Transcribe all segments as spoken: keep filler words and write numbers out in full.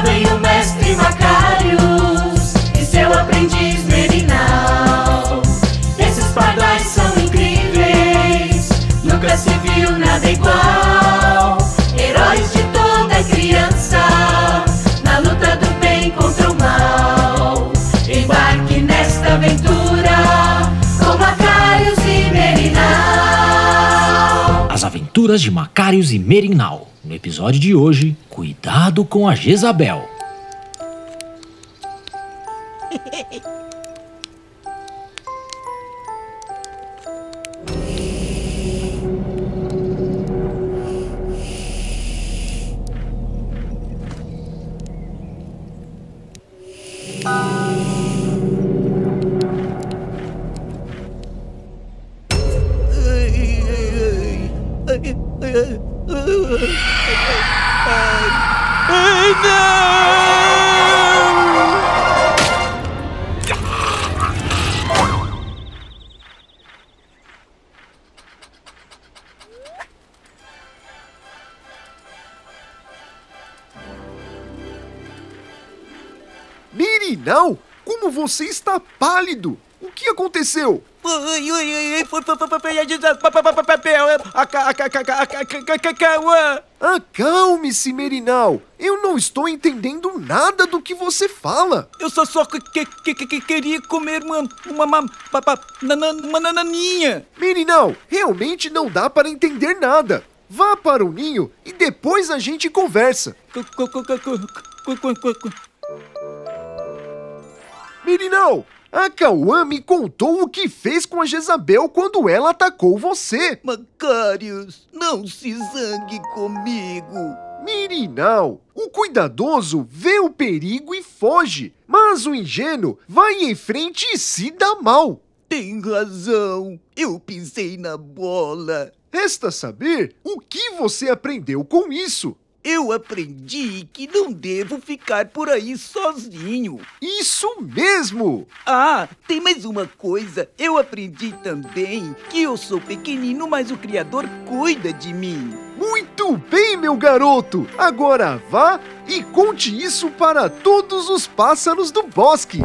vem o mestre Macários e seu aprendiz Merinal. Esses pardais são incríveis, nunca se viu nada igual. Heróis de toda criança, na luta do bem contra o mal. Embarque nesta aventura com Macários e Merinal. As aventuras de Macários e Merinal. No episódio de hoje, cuidado com a Jezabel. Ai, não! Merinal, como você está pálido? O que aconteceu? Oi, oi, oi, foi, foi, foi, foi, a Jezabel, Cauã. Acalme-se, Merinal. Eu não estou entendendo nada do que você fala. Eu só só que, que, que, que queria comer uma, uma, uma, uma, uma nananinha. Merinal, realmente não dá para entender nada. Vá para o ninho e depois a gente conversa. Merinal, a Cauã me contou o que fez com a Jezabel quando ela atacou você. Macários, não se zangue comigo. Merinal, o cuidadoso vê o perigo e foge, mas o ingênuo vai em frente e se dá mal. Tem razão, eu pisei na bola. Resta saber o que você aprendeu com isso. Eu aprendi que não devo ficar por aí sozinho. Isso mesmo! Ah, tem mais uma coisa. Eu aprendi também que eu sou pequenino, mas o Criador cuida de mim. Muito bem, meu garoto! Agora vá e conte isso para todos os pássaros do bosque.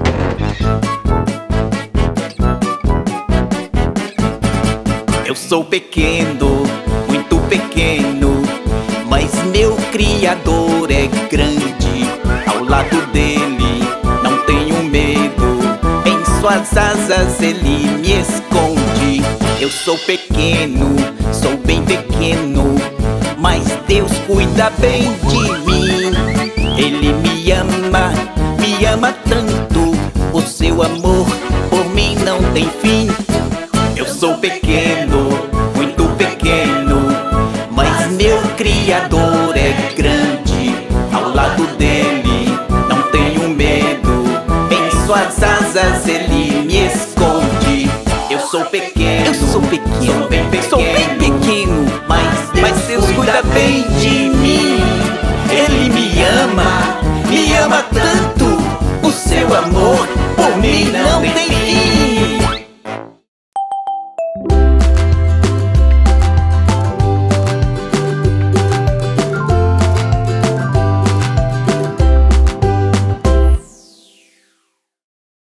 Eu sou pequeno, muito pequeno, mas meu Criador é grande. Ao lado dele não tenho medo, em suas asas ele me esconde. Eu sou pequeno, sou bem pequeno, mas Deus cuida bem de mim. Ele me ama, me ama tanto, o seu amor por mim não tem fim. Eu sou pequeno, muito pequeno, mas meu Criador é grande. Ao lado dele não tenho medo, em suas asas ele me esconde. Eu sou pequeno, eu sou pequeno, sou bem pequeno,